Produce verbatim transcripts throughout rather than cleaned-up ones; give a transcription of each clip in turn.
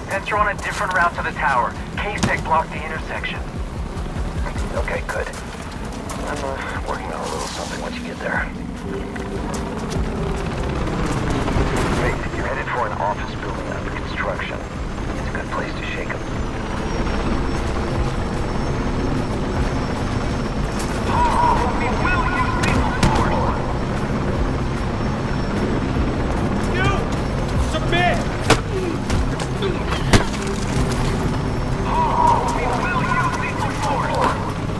Pets are on a different route to the tower. K-Sec blocked the intersection. Okay, good. I'm uh, working on a little something once you get there. Faith, you're headed for an office building under construction. It's a good place to shake 'em. Oh, we will use lethal force! You! Submit! Oh, we will use lethal force!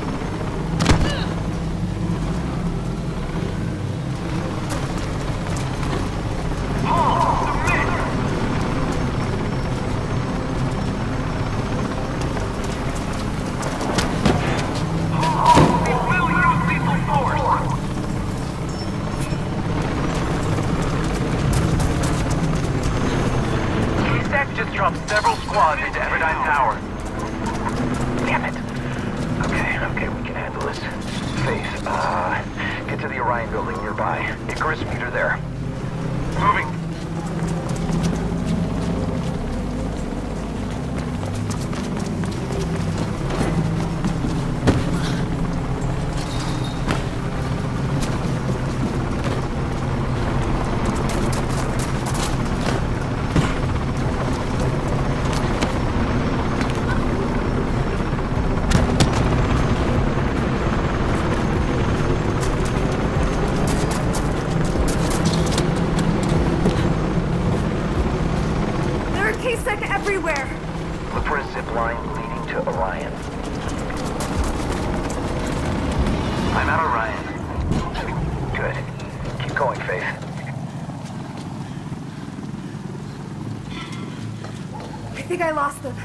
Several squads into Everdine Tower. Damn it. Okay, okay, we can handle this. Faith, uh, get to the Orion building nearby. Icarus, meet her there. Moving. Everywhere! Look for a zip line leading to Orion. I'm at Orion. Good. Keep going, Faith. I think I lost them.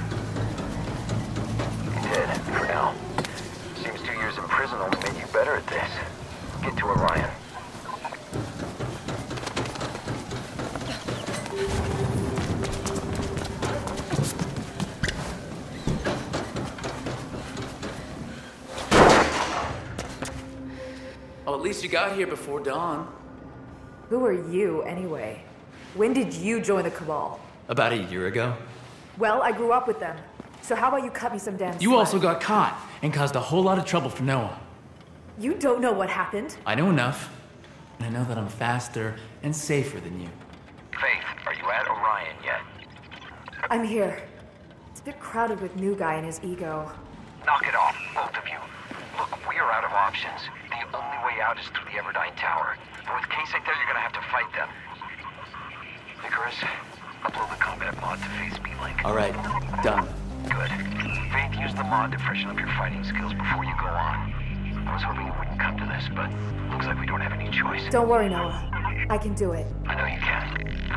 You did, for now. Seems two years in prison only made you better at this. Get to Orion. Well, at least you got here before dawn. Who are you, anyway? When did you join the Cabal? About a year ago. Well, I grew up with them. So how about you cut me some damn slack? You also got caught and caused a whole lot of trouble for Noah. You don't know what happened. I know enough. And I know that I'm faster and safer than you. Faith, are you at Orion yet? I'm here. It's a bit crowded with new guy and his ego. Knock it off, both of you. Look, we are out of options. The only way out is through the Everdine Tower. And with K-Sec there, you're gonna have to fight them. Icarus, upload the combat mod to Faith's B-Link. All right, done. Good. Faith, use the mod to freshen up your fighting skills before you go on. I was hoping it wouldn't come to this, but looks like we don't have any choice. Don't worry, Noah. I can do it. I know you can.